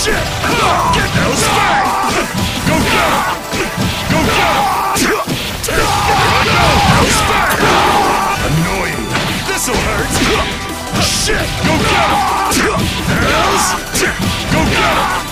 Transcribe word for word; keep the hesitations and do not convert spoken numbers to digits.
Shit! Get those back! Go get him! Go get him! Those back! Annoying! This'll hurt! Shit! Go get him! Those! Go get him!